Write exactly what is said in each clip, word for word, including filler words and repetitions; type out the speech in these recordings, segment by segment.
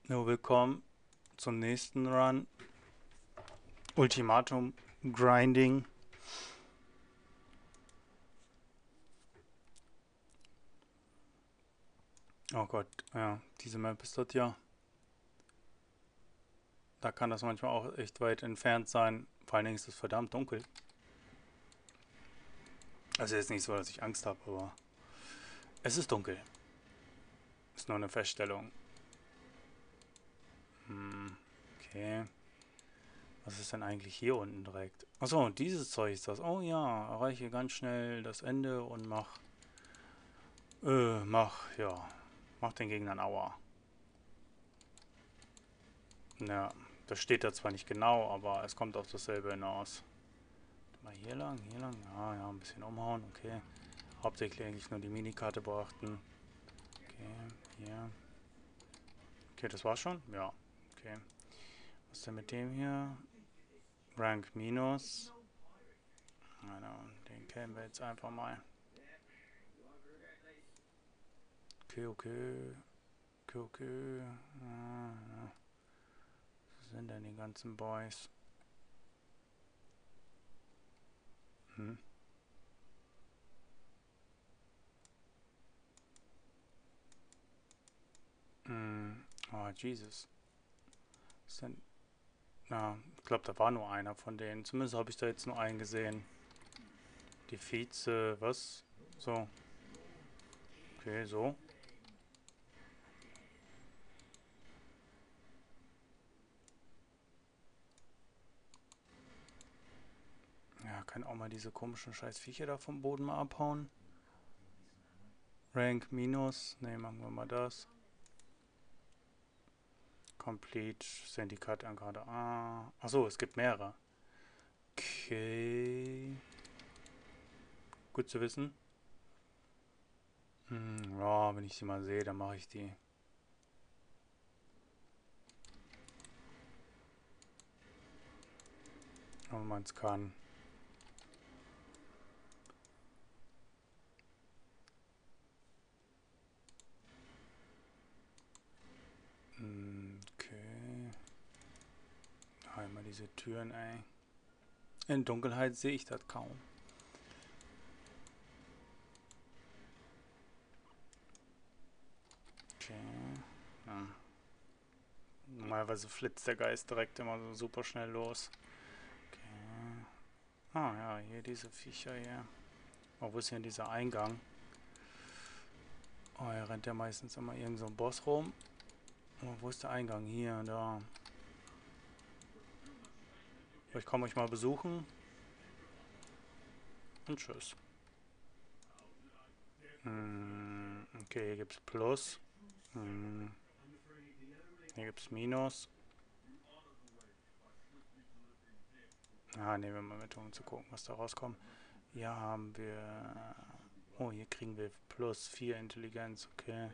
Nur willkommen zum nächsten Run. Ultimatum Grinding. Oh Gott, ja, diese Map ist das ja. Da kann das manchmal auch echt weit entfernt sein. Vor allen Dingen ist es verdammt dunkel. Also jetzt nicht so, dass ich Angst habe, aber es ist dunkel. Ist nur eine Feststellung. Hm, okay. Was ist denn eigentlich hier unten direkt? Achso, dieses Zeug ist das. Oh ja, erreiche ganz schnell das Ende und mach, äh, mach, ja, mach den Gegnern Aua. Ja, das steht da zwar nicht genau, aber es kommt auf dasselbe hinaus. Mal hier lang, hier lang, ja, ja, ein bisschen umhauen, okay. Hauptsächlich eigentlich nur die Minikarte beachten. Okay, hier. Okay, das war's schon? Ja, okay. Was ist denn mit dem hier? Rank minus. Genau, den kennen wir jetzt einfach mal. Okay, okay. Okay, okay. Ah, was sind denn die ganzen Boys? Hm. Hm. Oh, Jesus. Was denn? Na, ich glaube, da war nur einer von denen. Zumindest habe ich da jetzt nur einen gesehen. Die Vize, was? So. Okay, so. Ja, kann auch mal diese komischen scheiß Viecher da vom Boden mal abhauen. Rank minus. Ne, machen wir mal das. Complete. Syndikat an gerade A. Achso, es gibt mehrere. Okay. Gut zu wissen. Hm, ja, wenn ich sie mal sehe, dann mache ich die. Wenn man es kann. Hm, okay. Einmal diese Türen, ey. In Dunkelheit sehe ich das kaum. Okay. Ja. Normalerweise flitzt der Geist direkt immer so super schnell los. Okay. Ah ja, hier diese Viecher hier. Oh, wo ist hier dieser Eingang? Oh, hier rennt ja meistens immer irgend so ein Boss rum. Oh, wo ist der Eingang? Hier, da. Ich komme euch mal besuchen. Und tschüss. Hm, okay, hier gibt's Plus. Hm, hier gibt's Minus. Ah, nehmen wir mal mit, um zu gucken, was da rauskommt. Hier haben wir... Oh, hier kriegen wir plus vier Intelligenz, okay.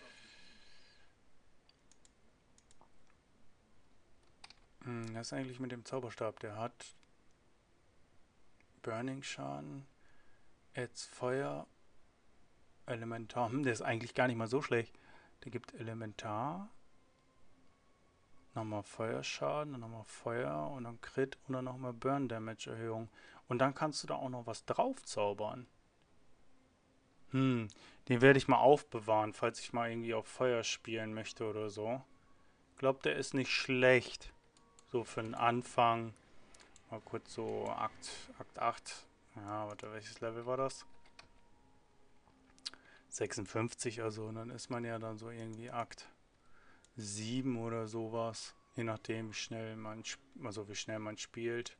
Hm, was ist eigentlich mit dem Zauberstab? Der hat Burning Schaden, Adds Feuer, Elementar. Hm, der ist eigentlich gar nicht mal so schlecht. Der gibt Elementar, nochmal Feuerschaden, dann nochmal Feuer und dann Crit und dann nochmal Burn Damage Erhöhung. Und dann kannst du da auch noch was drauf zaubern. Hm, den werde ich mal aufbewahren, falls ich mal irgendwie auf Feuer spielen möchte oder so. Ich glaube, der ist nicht schlecht. So für den Anfang. Mal kurz so Akt, Akt acht. Ja, warte, welches Level war das? sechsundfünfzig, also und dann ist man ja dann so irgendwie Akt sieben oder sowas. Je nachdem, wie schnell man, also wie schnell man spielt.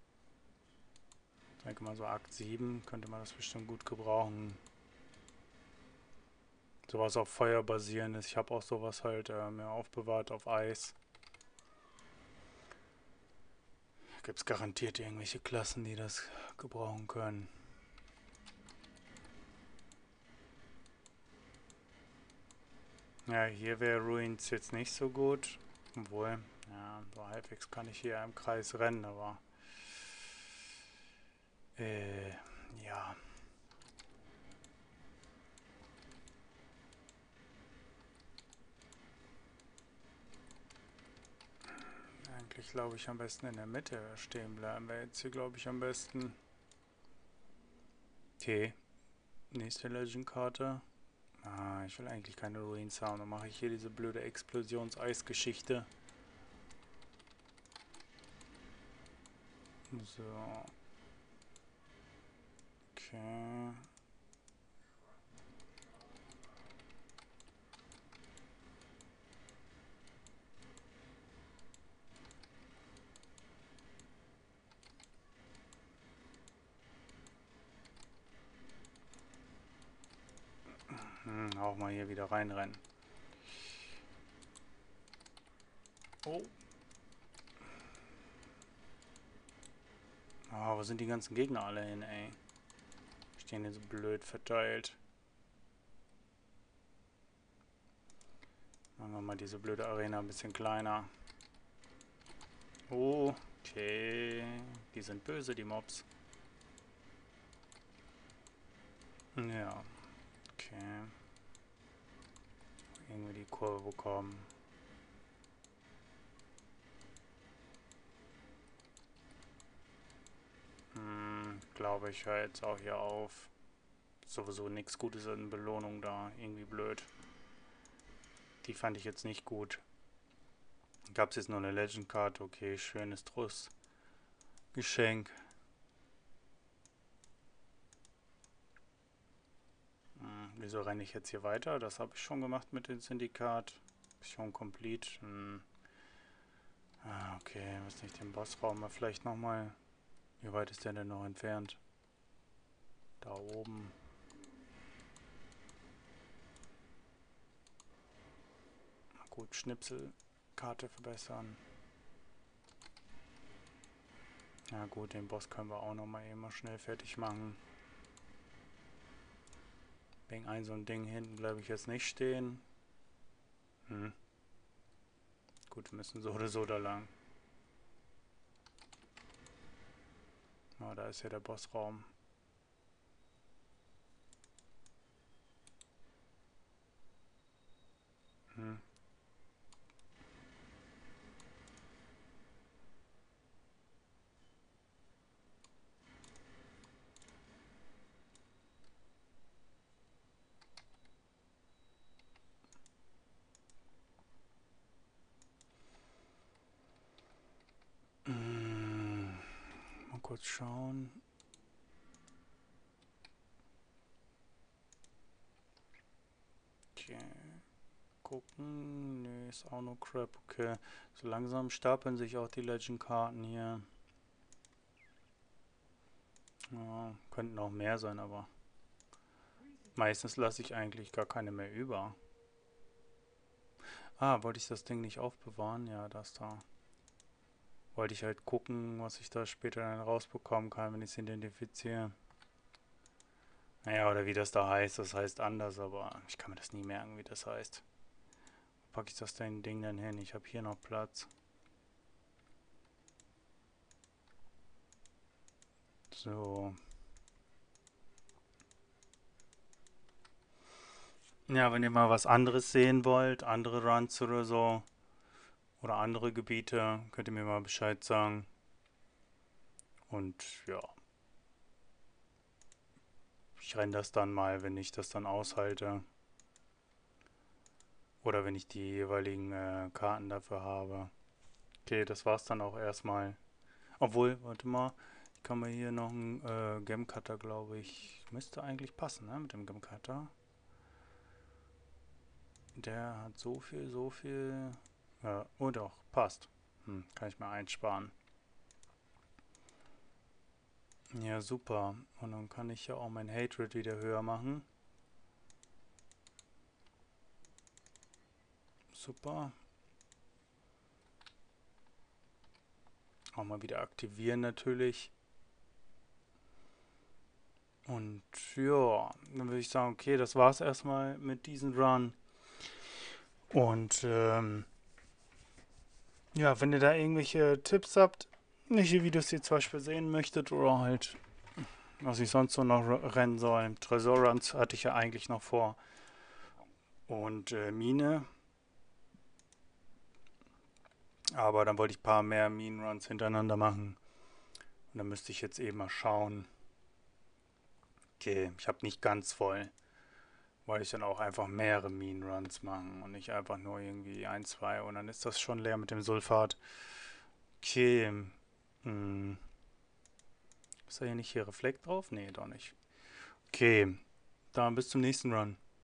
Ich denke mal so Akt sieben könnte man das bestimmt gut gebrauchen. Sowas auf Feuer basierendes. Ich habe auch sowas halt äh, mir aufbewahrt auf Eis. Gibt es garantiert irgendwelche Klassen, die das gebrauchen können. Ja, hier wäre Ruins jetzt nicht so gut. Obwohl, ja, so halbwegs kann ich hier im Kreis rennen, aber äh, ja. eigentlich, glaube ich, am besten in der Mitte stehen bleiben. Wäre jetzt hier, glaube ich, am besten. Okay. Nächste Legend-Karte. Ah, ich will eigentlich keine Ruins haben. Dann mache ich hier diese blöde Explosions-Eis-Geschichte. So. Okay. Hm, auch mal hier wieder reinrennen. Oh. Ah, wo sind die ganzen Gegner alle hin, ey? Stehen hier so blöd verteilt. Machen wir mal diese blöde Arena ein bisschen kleiner. Oh, okay. Die sind böse, die Mobs. Ja, okay. Irgendwie die Kurve bekommen. Hm, glaube ich, höre jetzt auch hier auf. Sowieso nichts Gutes in Belohnung da. Irgendwie blöd. Die fand ich jetzt nicht gut. Gab es jetzt nur eine Legend-Karte. Okay, schönes Truss. Geschenk. Hm, wieso renne ich jetzt hier weiter? Das habe ich schon gemacht mit dem Syndikat. Mission complete. Hm. Ah, okay, was nicht den Bossraum mal vielleicht nochmal. Wie weit ist der denn noch entfernt? Da oben. Na gut, Schnipselkarte verbessern. Na gut, den Boss können wir auch nochmal eben mal schnell fertig machen. Wegen ein so ein Ding hinten bleibe ich jetzt nicht stehen. Hm. Gut, wir müssen so oder so da lang. Ah, da ist ja der Bossraum. Hm. Hm. Mal kurz schauen. Okay. Gucken. Nee, ist auch nur Crap. Okay. So langsam stapeln sich auch die Legend-Karten hier. Ja, könnten auch mehr sein, aber meistens lasse ich eigentlich gar keine mehr über. Ah, wollte ich das Ding nicht aufbewahren? Ja, das da. Wollte ich halt gucken, was ich da später dann rausbekommen kann, wenn ich es identifiziere. Naja, oder wie das da heißt. Das heißt anders, aber ich kann mir das nie merken, wie das heißt. Wo packe ich das denn Ding dann hin? Ich habe hier noch Platz. So. Ja, wenn ihr mal was anderes sehen wollt, andere Runs oder so, oder andere Gebiete, könnt ihr mir mal Bescheid sagen. Und ja, ich renne das dann mal, wenn ich das dann aushalte. Oder wenn ich die jeweiligen äh, Karten dafür habe. Okay, das war's dann auch erstmal. Obwohl, warte mal, ich kann mir hier noch einen äh, Gem-Cutter, glaube ich. Müsste eigentlich passen, ne, mit dem Gem-Cutter. Der hat so viel, so viel. Ja, oh doch, passt. Hm, kann ich mal einsparen. Ja, super. Und dann kann ich ja auch mein Hatred wieder höher machen. Super. Auch mal wieder aktivieren natürlich. Und ja, dann würde ich sagen, okay, das war's erstmal mit diesem Run. Und ähm, ja, wenn ihr da irgendwelche Tipps habt, welche Videos ihr zum Beispiel sehen möchtet oder halt, was ich sonst so noch rennen soll. Tresorruns hatte ich ja eigentlich noch vor. Und äh, Mine. Aber dann wollte ich ein paar mehr Mine Runs hintereinander machen. Und dann müsste ich jetzt eben mal schauen. Okay, ich habe nicht ganz voll. Wollte ich dann auch einfach mehrere Mine Runs machen und nicht einfach nur irgendwie ein, zwei und dann ist das schon leer mit dem Sulfat. Okay. Hm. Ist da hier nicht hier Reflekt drauf? Nee, doch nicht. Okay. Dann bis zum nächsten Run.